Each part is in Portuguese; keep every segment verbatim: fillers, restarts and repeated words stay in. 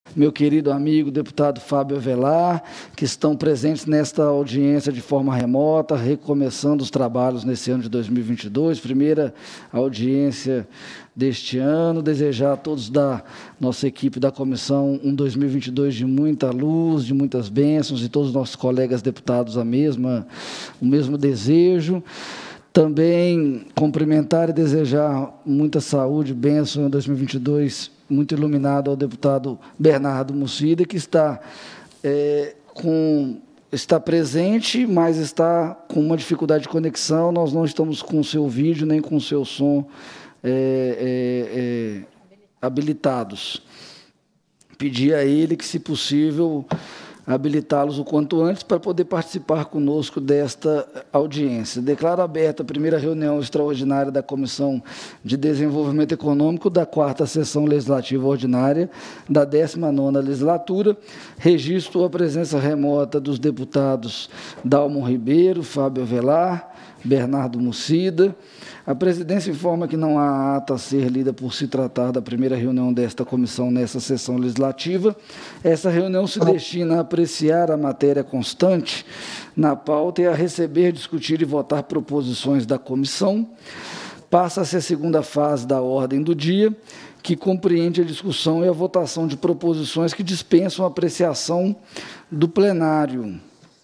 meu querido amigo deputado Fábio Avelar, que estão presentes nesta audiência de forma remota, recomeçando os trabalhos nesse ano de dois mil e vinte e dois, primeira audiência deste ano. Desejar a todos da nossa equipe da comissão um dois mil e vinte e dois de muita luz, de muitas bênçãos, e todos os nossos colegas deputados a mesma, o mesmo desejo. Também cumprimentar e desejar muita saúde, bênção em dois mil e vinte e dois, muito iluminado ao deputado Bernardo Mussida, que está, é, com, está presente, mas está com uma dificuldade de conexão. Nós não estamos com o seu vídeo nem com o seu som é, é, é, habilitados. Pedir a ele que, se possível, habilitá-los o quanto antes para poder participar conosco desta audiência. Declaro aberta a primeira reunião extraordinária da Comissão de Desenvolvimento Econômico da quarta Sessão Legislativa Ordinária da décima nona Legislatura. Registro a presença remota dos deputados Dalmo Ribeiro, Fábio Avelar, Bernardo Mussida. A presidência informa que não há ata a ser lida por se tratar da primeira reunião desta comissão nessa sessão legislativa. Essa reunião se destina a apreciar a matéria constante na pauta e a receber, discutir e votar proposições da comissão. Passa-se a segunda fase da ordem do dia, que compreende a discussão e a votação de proposições que dispensam a apreciação do plenário.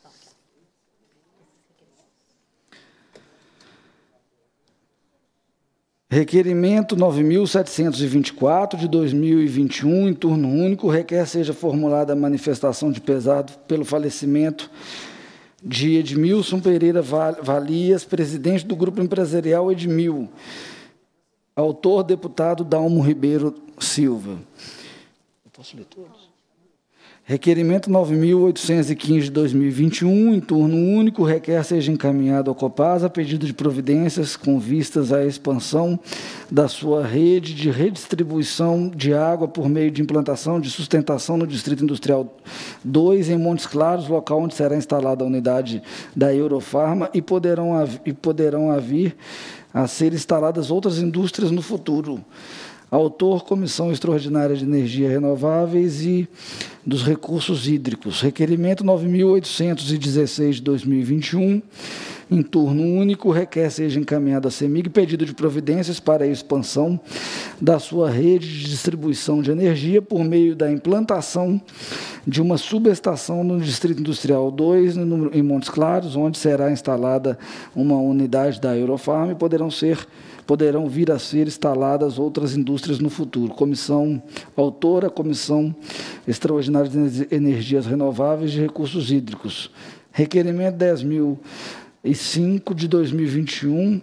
Requerimento nove mil setecentos e vinte e quatro, de dois mil e vinte e um, em turno único, requer seja formulada a manifestação de pesar pelo falecimento de Edmilson Pereira Valias, presidente do Grupo Empresarial Edmil. Autor, deputado Dalmo Ribeiro Silva. Eu posso ler todos? Requerimento nove mil oitocentos e quinze, de dois mil e vinte e um, em turno único, requer seja encaminhado ao Copasa pedido de providências com vistas à expansão da sua rede de redistribuição de água por meio de implantação de sustentação no Distrito Industrial dois, em Montes Claros, local onde será instalada a unidade da Eurofarma, e poderão, e poderão vir a ser instaladas outras indústrias no futuro. Autor, Comissão Extraordinária de Energia Renováveis e dos Recursos Hídricos. Requerimento nove mil oitocentos e dezesseis, de dois mil e vinte e um, em turno único, requer seja encaminhado à CEMIG pedido de providências para a expansão da sua rede de distribuição de energia por meio da implantação de uma subestação no Distrito Industrial dois, em Montes Claros, onde será instalada uma unidade da Eurofarm e poderão ser poderão vir a ser instaladas outras indústrias no futuro. Comissão autora, Comissão Extraordinária de Energias Renováveis e Recursos Hídricos. Requerimento dez mil e cinco, de dois mil e vinte e um,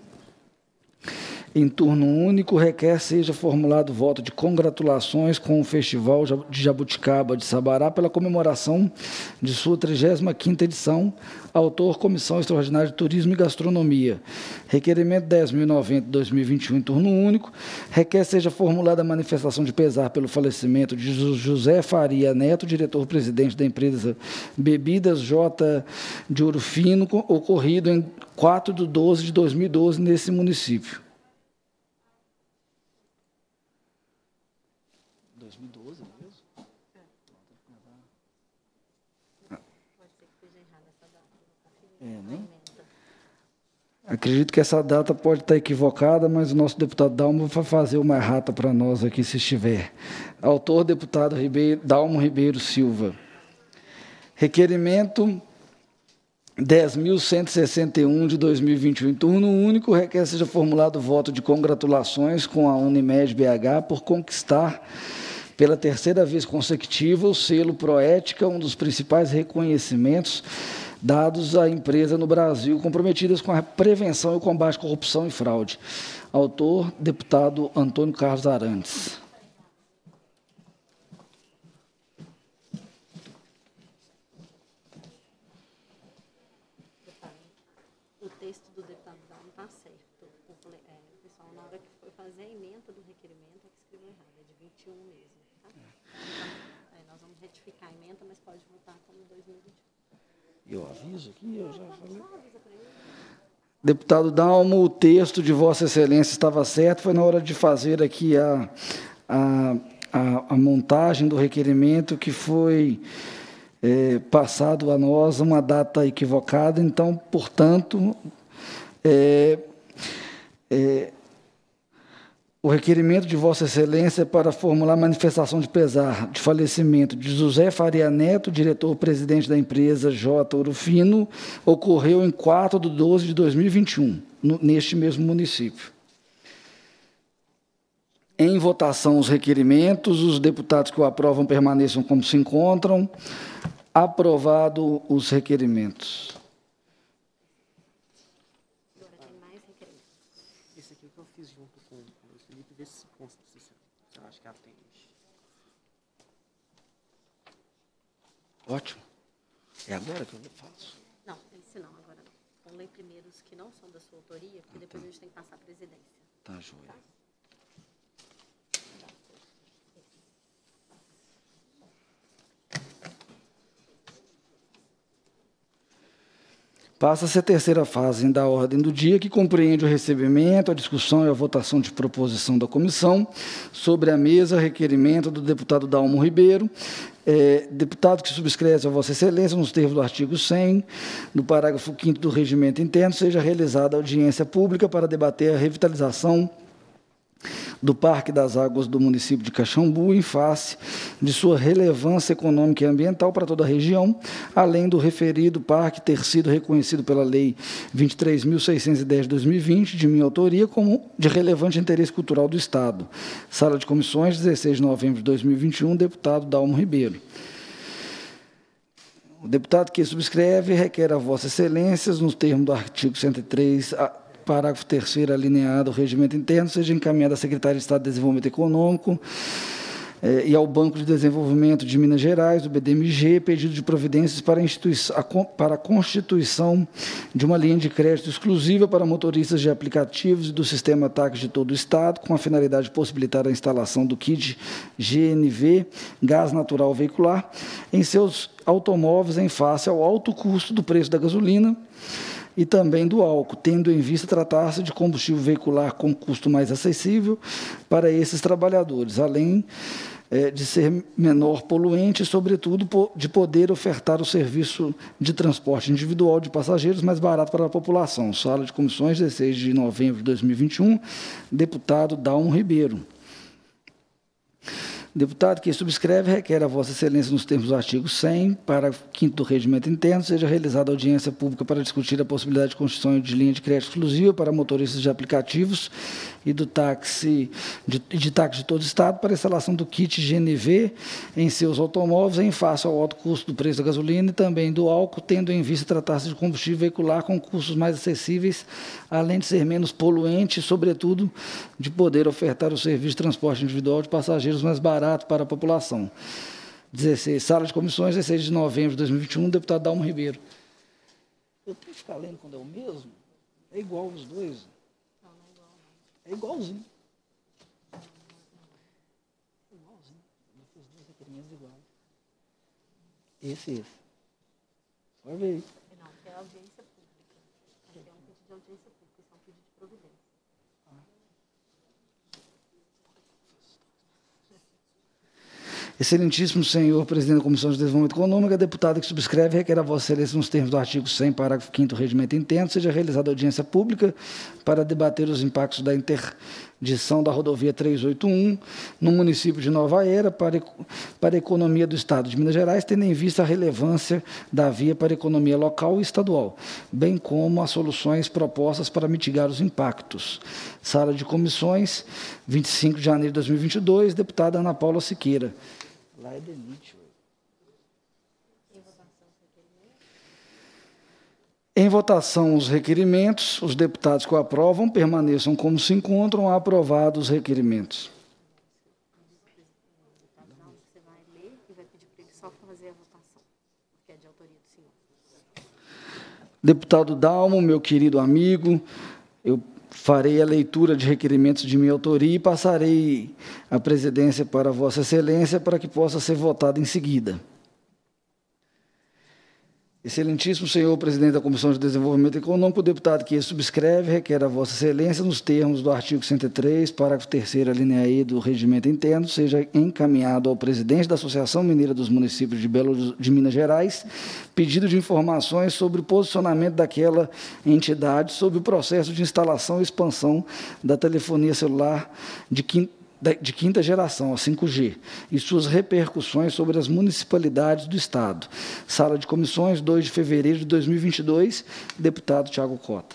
em turno único, requer seja formulado voto de congratulações com o Festival de Jabuticaba de Sabará pela comemoração de sua trigésima quinta edição. Autor, Comissão Extraordinária de Turismo e Gastronomia. Requerimento dez mil e noventa, de dois mil e vinte e um, em turno único, requer seja formulada a manifestação de pesar pelo falecimento de José Faria Neto, diretor-presidente da empresa Bebidas J de Ouro Fino, ocorrido em quatro de doze de dois mil e doze nesse município. dois mil e doze, não é mesmo? É, né? Acredito que essa data pode estar equivocada, mas o nosso deputado Dalmo vai fazer uma errata para nós aqui, se estiver. Autor, deputado Ribeiro, Dalmo Ribeiro Silva. Requerimento dez mil cento e sessenta e um, de dois mil e vinte e um, em turno único, requer seja formulado voto de congratulações com a Unimed B H por conquistar, pela terceira vez consecutiva, o selo Proética, um dos principais reconhecimentos dados à empresa no Brasil, comprometidas com a prevenção e o combate à corrupção e fraude. Autor, deputado Antônio Carlos Arantes. O texto do deputado Dalmo está certo. O pessoal, na hora que foi fazer a emenda do requerimento, é que escreveu errado, é de vinte e um mesmo. Tá? Então, é, nós vamos retificar a emenda, mas pode votar como dois mil e vinte e um. Eu aviso aqui, eu já falei. Deputado Dalmo, o texto de Vossa Excelência estava certo, foi na hora de fazer aqui a, a, a, a montagem do requerimento que foi é, passado a nós uma data equivocada. Então, portanto, é, é, o requerimento de Vossa Excelência para formular manifestação de pesar de falecimento de José Faria Neto, diretor-presidente da empresa J. Ouro Fino, ocorreu em quatro de doze de dois mil e vinte e um, no, neste mesmo município. Em votação, os requerimentos, os deputados que o aprovam permaneçam como se encontram. Aprovado os requerimentos. Esse aqui que eu fiz junto com o Luiz Felipe, vê se consta, se você acha que atende. Ótimo. É agora que eu faço? Não, esse não, agora não. Vamos ler primeiro os que não são da sua autoria, porque depois a gente tem que passar a presidência. Tá, joia. Passa-se a terceira fase da ordem do dia, que compreende o recebimento, a discussão e a votação de proposição da comissão sobre a mesa, requerimento do deputado Dalmo Ribeiro, é, deputado que subscreve a Vossa Excelência, nos termos do artigo cem, no parágrafo quinto do regimento interno, seja realizada audiência pública para debater a revitalização do Parque das Águas do município de Caxambu, em face de sua relevância econômica e ambiental para toda a região, além do referido parque ter sido reconhecido pela Lei vinte e três mil seiscentos e dez de dois mil e vinte, de minha autoria, como de relevante interesse cultural do Estado. Sala de Comissões, dezesseis de novembro de dois mil e vinte e um, deputado Dalmo Ribeiro. O deputado que subscreve requer a Vossa Excelências, nos termos do artigo cento e três, a parágrafo terceiro, alineado ao regimento interno, seja encaminhado à Secretaria de Estado de Desenvolvimento Econômico eh, e ao Banco de Desenvolvimento de Minas Gerais, do B D M G, pedido de providências para a, para a constituição de uma linha de crédito exclusiva para motoristas de aplicativos e do sistema táxi de todo o Estado, com a finalidade de possibilitar a instalação do kit G N V, gás natural veicular, em seus automóveis em face ao alto custo do preço da gasolina e também do álcool, tendo em vista tratar-se de combustível veicular com custo mais acessível para esses trabalhadores, além é, de ser menor poluente e, sobretudo, de poder ofertar o serviço de transporte individual de passageiros mais barato para a população. Sala de Comissões, dezesseis de novembro de dois mil e vinte e um, deputado Dalmo Ribeiro. Deputado que subscreve requer a Vossa Excelência, nos termos do artigo cem, parágrafo quinto do regimento interno, seja realizada audiência pública para discutir a possibilidade de constituição de linha de crédito exclusiva para motoristas de aplicativos e do táxi de, de táxi de todo o Estado para a instalação do kit G N V em seus automóveis em face ao alto custo do preço da gasolina e também do álcool, tendo em vista tratar-se de combustível veicular com custos mais acessíveis, além de ser menos poluente e, sobretudo, de poder ofertar o serviço de transporte individual de passageiros mais barato para a população. dezesseis, Sala de Comissões, dezesseis de novembro de dois mil e vinte e um, deputado Dalmo Ribeiro. Eu tenho que ficar lendo quando é o mesmo? É igual os dois? Não, não é igual, não. É igualzinho. Igualzinho. Eu fiz dois requerimentos iguais. Esse e esse. Pode ver aí. Não, que é audiência pública. Aqui é um pedido de audiência pública, isso é um pedido de providência. Excelentíssimo senhor presidente da Comissão de Desenvolvimento Econômico, a deputada que subscreve requer a Vossa Excelência, nos termos do artigo cem, parágrafo quinto do regimento interno, seja realizada audiência pública para debater os impactos da interdição da rodovia trezentos e oitenta e um no município de Nova Era para, para a economia do Estado de Minas Gerais, tendo em vista a relevância da via para a economia local e estadual, bem como as soluções propostas para mitigar os impactos. Sala de Comissões, vinte e cinco de janeiro de dois mil e vinte e dois, deputada Ana Paula Siqueira. Lá é Denite. Em votação, os requerimentos, os deputados que o aprovam permaneçam como se encontram. Aprovados os requerimentos. Você vai ler e vai pedir para ele só fazer a votação, porque é de autoria do senhor. Deputado Dalmo, meu querido amigo, eu farei a leitura de requerimentos de minha autoria e passarei a presidência para Vossa Excelência para que possa ser votado em seguida. Excelentíssimo senhor presidente da Comissão de Desenvolvimento Econômico, o deputado que subscreve requer a Vossa Excelência, nos termos do artigo cento e três, parágrafo terceiro, a linha E do Regimento Interno, seja encaminhado ao presidente da Associação Mineira dos Municípios de Belo de Minas Gerais pedido de informações sobre o posicionamento daquela entidade sobre o processo de instalação e expansão da telefonia celular de quinta de quinta geração, a cinco G, e suas repercussões sobre as municipalidades do Estado. Sala de Comissões, dois de fevereiro de dois mil e vinte e dois, deputado Tiago Cota.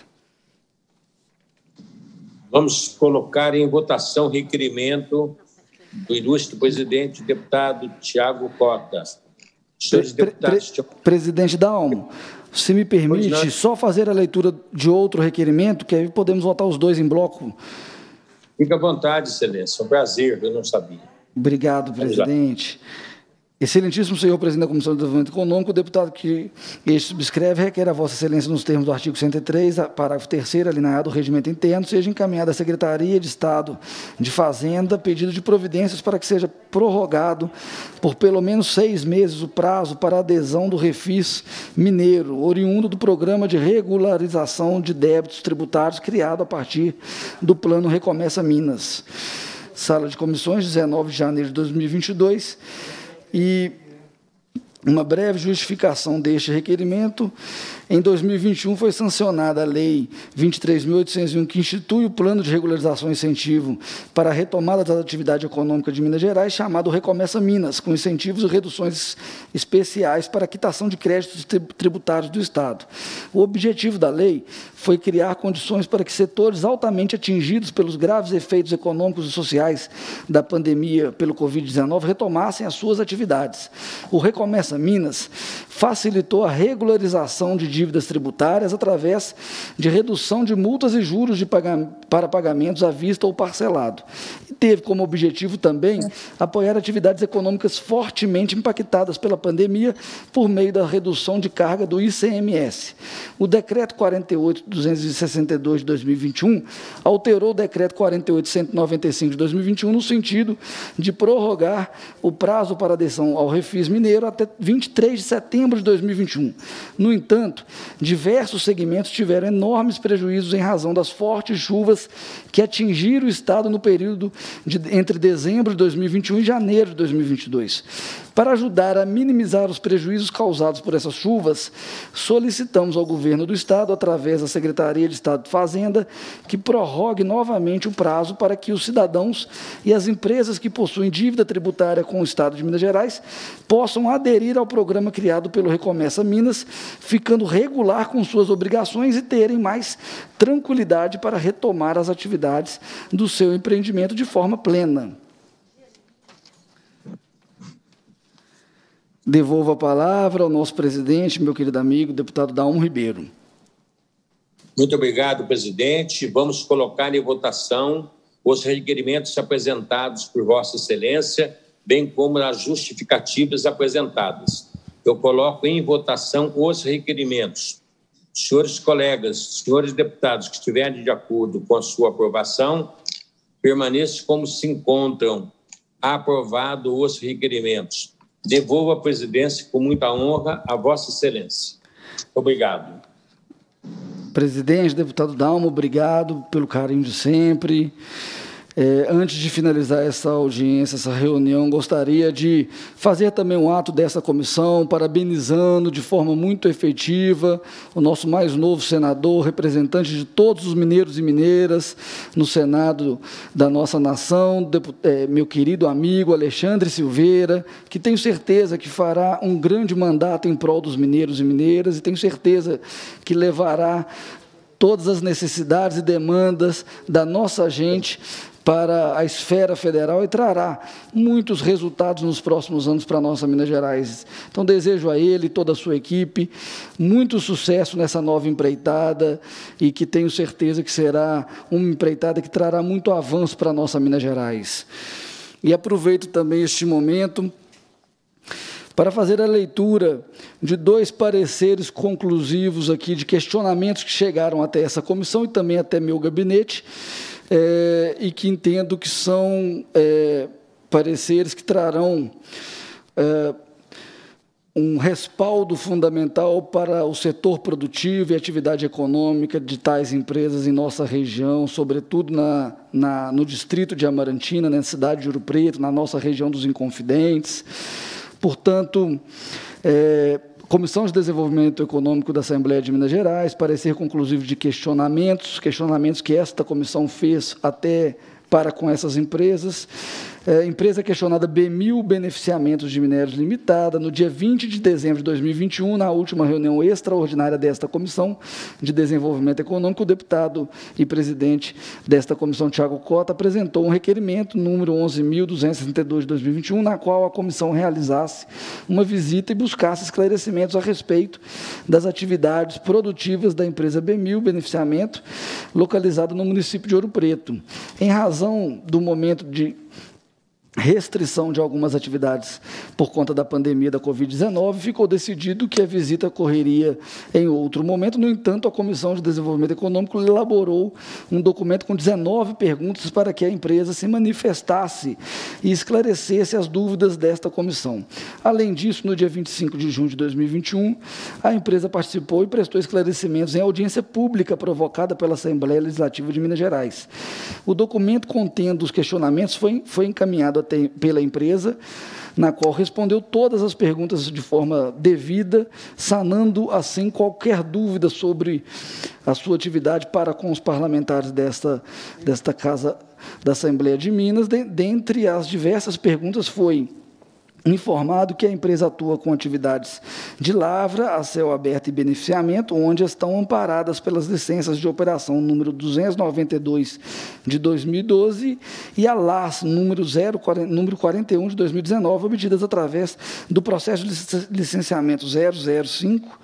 Vamos colocar em votação o requerimento do ilustre presidente, deputado Tiago Cota. Senhores Pre deputados... Pre Presidente Dalmo, se me permite só fazer a leitura de outro requerimento, que aí podemos votar os dois em bloco. Fique à vontade, excelência. É um prazer, eu não sabia. Obrigado, presidente. Excelentíssimo senhor presidente da Comissão de Desenvolvimento Econômico, o deputado que este subscreve requer a Vossa Excelência, nos termos do artigo cento e três, parágrafo terceiro, alineado do Regimento Interno, seja encaminhada à Secretaria de Estado de Fazenda pedido de providências para que seja prorrogado por pelo menos seis meses o prazo para adesão do Refis Mineiro, oriundo do Programa de Regularização de Débitos Tributários criado a partir do Plano Recomeça Minas. Sala de Comissões, dezenove de janeiro de dois mil e vinte e dois. E uma breve justificação deste requerimento. Em dois mil e vinte e um, foi sancionada a Lei vinte e três mil oitocentos e um, que institui o Plano de Regularização e Incentivo para a retomada da atividade econômica de Minas Gerais, chamado Recomeça Minas, com incentivos e reduções especiais para a quitação de créditos tributários do Estado. O objetivo da lei foi criar condições para que setores altamente atingidos pelos graves efeitos econômicos e sociais da pandemia pelo Covid dezenove retomassem as suas atividades. O Recomeça Minas facilitou a regularização de dívidas tributárias através de redução de multas e juros de pagam- para pagamentos à vista ou parcelado. E teve como objetivo também apoiar atividades econômicas fortemente impactadas pela pandemia por meio da redução de carga do I C M S. O Decreto quarenta e oito, duzentos e sessenta e dois de dois mil e vinte e um alterou o Decreto quarenta e oito, cento e noventa e cinco de dois mil e vinte e um no sentido de prorrogar o prazo para adesão ao Refis Mineiro até vinte e três de setembro de dois mil e vinte e um. No entanto, diversos segmentos tiveram enormes prejuízos em razão das fortes chuvas que atingiram o Estado no período de, entre dezembro de dois mil e vinte e um e janeiro de dois mil e vinte e dois. Para ajudar a minimizar os prejuízos causados por essas chuvas, solicitamos ao governo do Estado, através da Secretaria de Estado de Fazenda, que prorrogue novamente o prazo para que os cidadãos e as empresas que possuem dívida tributária com o Estado de Minas Gerais possam aderir ao programa criado pelo Recomeça Minas, ficando regular com suas obrigações e terem mais tranquilidade para retomar as atividades do seu empreendimento de forma plena. Devolvo a palavra ao nosso presidente, meu querido amigo, deputado Dalmo Ribeiro. Muito obrigado, presidente. Vamos colocar em votação os requerimentos apresentados por Vossa Excelência, bem como as justificativas apresentadas. Eu coloco em votação os requerimentos. Senhores colegas, senhores deputados que estiverem de acordo com a sua aprovação, permaneçam como se encontram. Aprovados os requerimentos. Devolvo a presidência com muita honra a Vossa Excelência. Obrigado. Presidente, deputado Dalmo, obrigado pelo carinho de sempre. É, antes de finalizar essa audiência, essa reunião, gostaria de fazer também um ato dessa comissão, parabenizando de forma muito efetiva o nosso mais novo senador, representante de todos os mineiros e mineiras no Senado da nossa nação, é, meu querido amigo Alexandre Silveira, que tenho certeza que fará um grande mandato em prol dos mineiros e mineiras, e tenho certeza que levará todas as necessidades e demandas da nossa gente para a esfera federal e trará muitos resultados nos próximos anos para a nossa Minas Gerais. Então, desejo a ele e toda a sua equipe muito sucesso nessa nova empreitada e que tenho certeza que será uma empreitada que trará muito avanço para a nossa Minas Gerais. E aproveito também este momento para fazer a leitura de dois pareceres conclusivos aqui, de questionamentos que chegaram até essa comissão e também até meu gabinete, É, e que entendo que são é, pareceres que trarão é, um respaldo fundamental para o setor produtivo e atividade econômica de tais empresas em nossa região, sobretudo na, na, no distrito de Amarantina, na cidade de Ouro Preto, na nossa região dos Inconfidentes. Portanto, é, Comissão de Desenvolvimento Econômico da Assembleia de Minas Gerais, parecer conclusivo de questionamentos, questionamentos que esta comissão fez até para com essas empresas. É, empresa questionada B mil Beneficiamentos de Minérios Limitada, no dia vinte de dezembro de dois mil e vinte e um, na última reunião extraordinária desta Comissão de Desenvolvimento Econômico, o deputado e presidente desta comissão, Tiago Cota, apresentou um requerimento número onze mil duzentos e sessenta e dois de dois mil e vinte e um, na qual a comissão realizasse uma visita e buscasse esclarecimentos a respeito das atividades produtivas da empresa B mil Beneficiamento, localizada no município de Ouro Preto. Em razão do momento de restrição de algumas atividades por conta da pandemia da Covid dezenove, ficou decidido que a visita ocorreria em outro momento. No entanto, a Comissão de Desenvolvimento Econômico elaborou um documento com dezenove perguntas para que a empresa se manifestasse e esclarecesse as dúvidas desta comissão. Além disso, no dia vinte e cinco de junho de dois mil e vinte e um, a empresa participou e prestou esclarecimentos em audiência pública provocada pela Assembleia Legislativa de Minas Gerais. O documento contendo os questionamentos foi, foi encaminhado pela empresa, na qual respondeu todas as perguntas de forma devida, sanando, assim, qualquer dúvida sobre a sua atividade para com os parlamentares desta, desta Casa da Assembleia de Minas. De, dentre as diversas perguntas, foi informado que a empresa atua com atividades de lavra, a céu aberto e beneficiamento, onde estão amparadas pelas licenças de operação número duzentos e noventa e dois de dois mil e doze e a L A S número, zero, número quarenta e um de dois mil e dezenove, obtidas através do processo de licenciamento zero zero cinco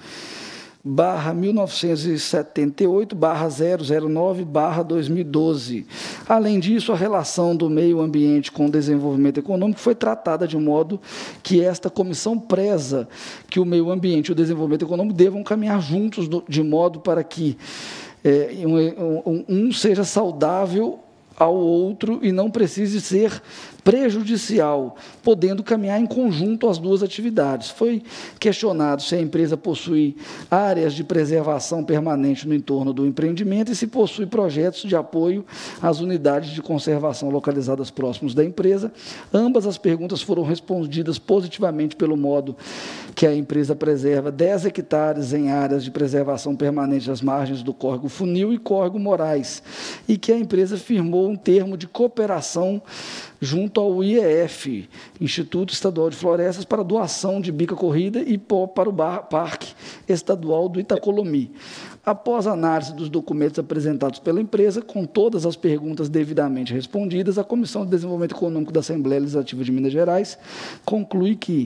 barra mil novecentos e setenta e oito barra zero zero nove barra dois mil e doze. Além disso, a relação do meio ambiente com o desenvolvimento econômico foi tratada de modo que esta comissão preza que o meio ambiente e o desenvolvimento econômico devam caminhar juntos, de modo para que é, um, um seja saudável ao outro e não precise ser prejudicial, podendo caminhar em conjunto as duas atividades. Foi questionado se a empresa possui áreas de preservação permanente no entorno do empreendimento e se possui projetos de apoio às unidades de conservação localizadas próximos da empresa. Ambas as perguntas foram respondidas positivamente pelo modo que a empresa preserva dez hectares em áreas de preservação permanente às margens do Córrego Funil e Córrego Moraes, e que a empresa firmou um termo de cooperação junto ao I E F, Instituto Estadual de Florestas, para doação de bica corrida e para o Parque Estadual do Itacolomi. Após a análise dos documentos apresentados pela empresa, com todas as perguntas devidamente respondidas, a Comissão de Desenvolvimento Econômico da Assembleia Legislativa de Minas Gerais conclui que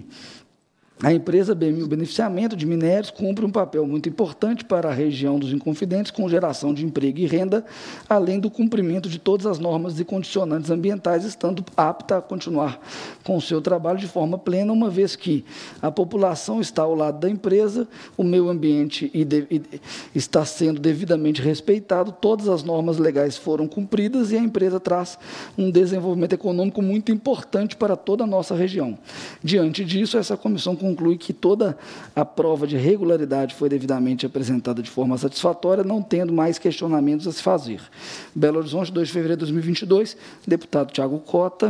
a empresa B mil Beneficiamento de Minérios cumpre um papel muito importante para a região dos Inconfidentes, com geração de emprego e renda, além do cumprimento de todas as normas e condicionantes ambientais, estando apta a continuar com o seu trabalho de forma plena, uma vez que a população está ao lado da empresa, o meio ambiente está sendo devidamente respeitado, todas as normas legais foram cumpridas e a empresa traz um desenvolvimento econômico muito importante para toda a nossa região. Diante disso, essa comissão conclui que toda a prova de regularidade foi devidamente apresentada de forma satisfatória, não tendo mais questionamentos a se fazer. Belo Horizonte, dois de fevereiro de dois mil e vinte e dois, deputado Tiago Cota.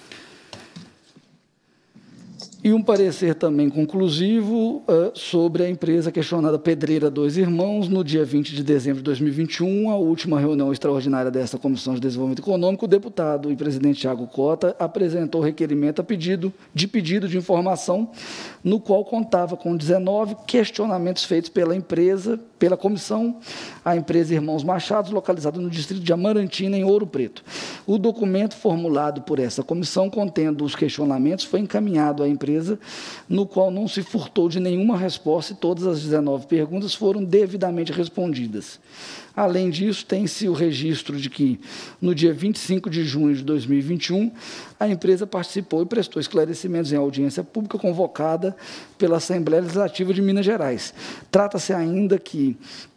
E um parecer também conclusivo uh, sobre a empresa questionada Pedreira Dois Irmãos, no dia vinte de dezembro de dois mil e vinte e um, a última reunião extraordinária desta Comissão de Desenvolvimento Econômico, o deputado e presidente Tiago Cota apresentou requerimento a pedido, de pedido de informação, no qual contava com dezenove questionamentos feitos pela empresa, pela comissão, a empresa Irmãos Machados, localizada no distrito de Amarantina, em Ouro Preto. O documento formulado por essa comissão, contendo os questionamentos, foi encaminhado à empresa, no qual não se furtou de nenhuma resposta e todas as dezenove perguntas foram devidamente respondidas. Além disso, tem-se o registro de que, no dia vinte e cinco de junho de dois mil e vinte e um, a empresa participou e prestou esclarecimentos em audiência pública convocada pela Assembleia Legislativa de Minas Gerais. Trata-se ainda que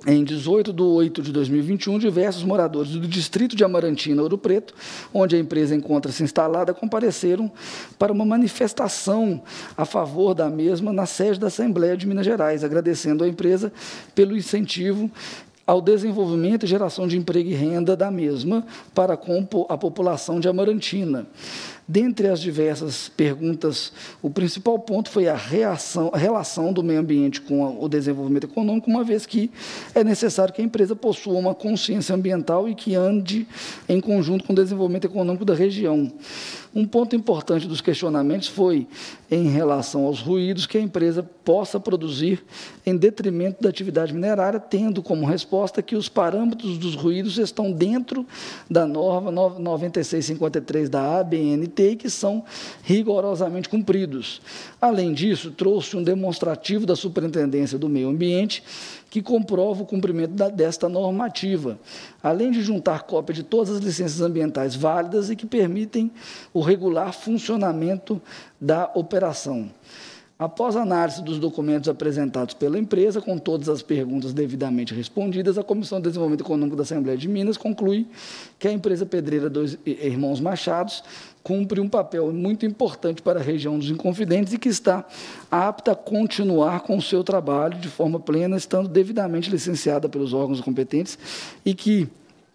Em dezoito de oito de dois mil e vinte e um, diversos moradores do distrito de Amarantina, Ouro Preto, onde a empresa encontra-se instalada, compareceram para uma manifestação a favor da mesma na sede da Assembleia de Minas Gerais, agradecendo à empresa pelo incentivo ao desenvolvimento e geração de emprego e renda da mesma para com a população de Amarantina. Dentre as diversas perguntas, o principal ponto foi a, reação, a relação do meio ambiente com o desenvolvimento econômico, uma vez que é necessário que a empresa possua uma consciência ambiental e que ande em conjunto com o desenvolvimento econômico da região. Um ponto importante dos questionamentos foi em relação aos ruídos que a empresa possa produzir em detrimento da atividade minerária, tendo como resposta que os parâmetros dos ruídos estão dentro da norma noventa e seis cinquenta e três da A B N T e que são rigorosamente cumpridos. Além disso, trouxe um demonstrativo da Superintendência do Meio Ambiente que comprova o cumprimento da, desta normativa, além de juntar cópia de todas as licenças ambientais válidas e que permitem o regular funcionamento da operação. Após a análise dos documentos apresentados pela empresa, com todas as perguntas devidamente respondidas, a Comissão de Desenvolvimento Econômico da Assembleia de Minas conclui que a empresa pedreira Dois Irmãos Machados cumpre um papel muito importante para a região dos Inconfidentes e que está apta a continuar com o seu trabalho de forma plena, estando devidamente licenciada pelos órgãos competentes e que,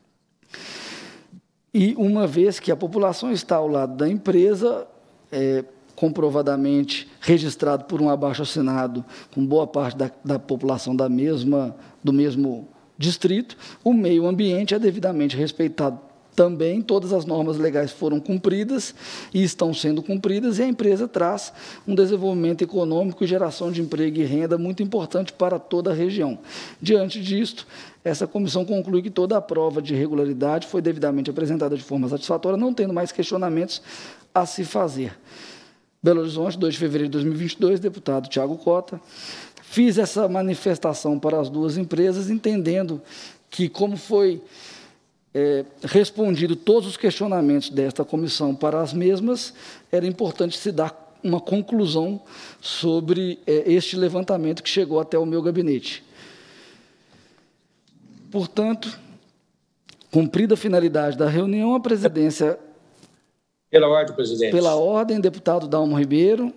e uma vez que a população está ao lado da empresa, é, comprovadamente registrado por um abaixo-assinado com boa parte da, da população da mesma, do mesmo distrito, o meio ambiente é devidamente respeitado também, todas as normas legais foram cumpridas e estão sendo cumpridas, e a empresa traz um desenvolvimento econômico e geração de emprego e renda muito importante para toda a região. Diante disto, essa comissão conclui que toda a prova de regularidade foi devidamente apresentada de forma satisfatória, não tendo mais questionamentos a se fazer. Belo Horizonte, dois de fevereiro de dois mil e vinte e dois, deputado Tiago Cota. Fiz essa manifestação para as duas empresas, entendendo que, como foi é, respondido todos os questionamentos desta comissão para as mesmas, era importante se dar uma conclusão sobre é, este levantamento que chegou até o meu gabinete. Portanto, cumprida a finalidade da reunião, a presidência... Pela ordem, presidente. Pela ordem, deputado Dalmo Ribeiro.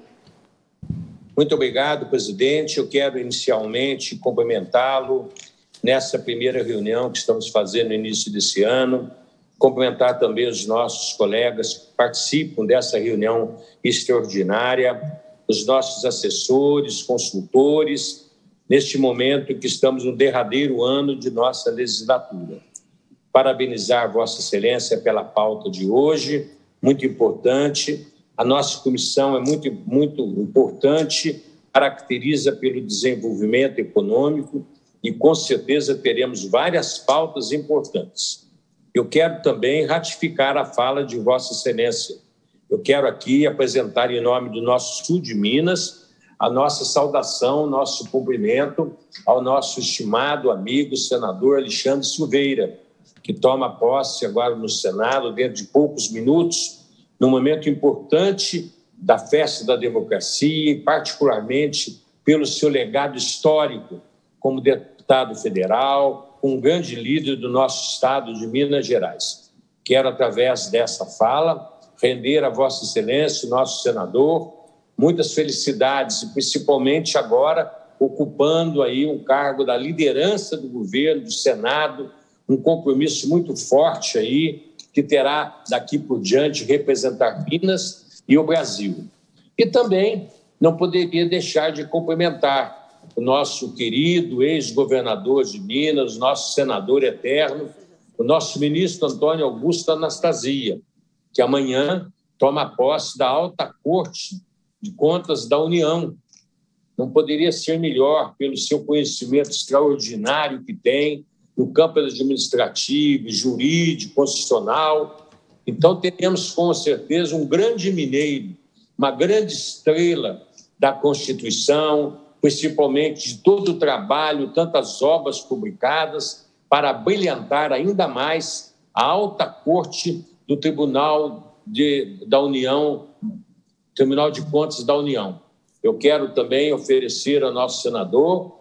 Muito obrigado, presidente. Eu quero inicialmente cumprimentá-lo nessa primeira reunião que estamos fazendo no início desse ano, cumprimentar também os nossos colegas que participam dessa reunião extraordinária, os nossos assessores, consultores, neste momento que estamos no derradeiro ano de nossa legislatura. Parabenizar Vossa Excelência pela pauta de hoje, muito importante. A nossa comissão é muito, muito importante, caracteriza pelo desenvolvimento econômico e, com certeza, teremos várias pautas importantes. Eu quero também ratificar a fala de Vossa Excelência. Eu quero aqui apresentar, em nome do nosso sul de Minas, a nossa saudação, nosso cumprimento ao nosso estimado amigo senador Alexandre Silveira, que toma posse agora no Senado, dentro de poucos minutos, num momento importante da festa da democracia e, particularmente, pelo seu legado histórico como deputado federal, um grande líder do nosso estado de Minas Gerais. Quero, através dessa fala, render a Vossa Excelência, nosso senador, muitas felicidades, e principalmente agora ocupando aí um cargo da liderança do governo, do Senado, um compromisso muito forte aí, que terá daqui por diante representar Minas e o Brasil. E também não poderia deixar de cumprimentar o nosso querido ex-governador de Minas, nosso senador eterno, o nosso ministro Antônio Augusto Anastasia, que amanhã toma posse da Alta Corte de Contas da União. Não poderia ser melhor pelo seu conhecimento extraordinário que tem no campo administrativo, jurídico, constitucional. Então, teremos, com certeza, um grande mineiro, uma grande estrela da Constituição, principalmente de todo o trabalho, tantas obras publicadas, para brilhantar ainda mais a alta corte do Tribunal de, da União, Tribunal de Contas da União. Eu quero também oferecer ao nosso senador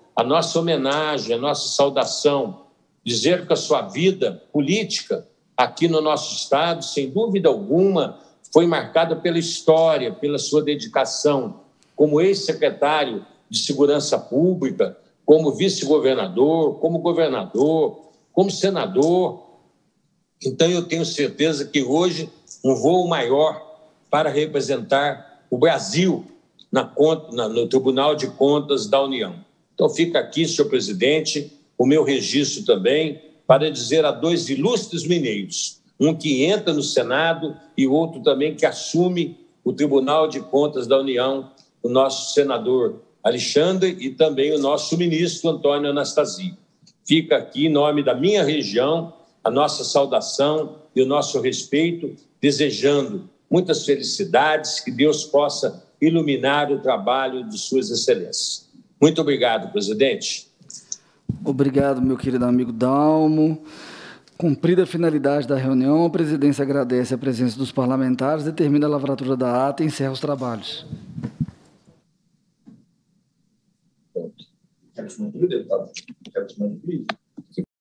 a nossa homenagem, a nossa saudação, dizer que a sua vida política aqui no nosso Estado, sem dúvida alguma, foi marcada pela história, pela sua dedicação como ex-secretário de Segurança Pública, como vice-governador, como governador, como senador. Então, eu tenho certeza que hoje um voo maior para representar o Brasil na, na, no Tribunal de Contas da União. Então, fica aqui, senhor presidente, o meu registro também, para dizer a dois ilustres mineiros, um que entra no Senado e outro também que assume o Tribunal de Contas da União, o nosso senador Alexandre e também o nosso ministro Antônio Anastasio. Fica aqui, em nome da minha região, a nossa saudação e o nosso respeito, desejando muitas felicidades, que Deus possa iluminar o trabalho de suas excelências. Muito obrigado, presidente. Obrigado, meu querido amigo Dalmo. Cumprida a finalidade da reunião, a presidência agradece a presença dos parlamentares, determina a lavratura da ata e encerra os trabalhos. Quero te manter, deputado. Quero te manter.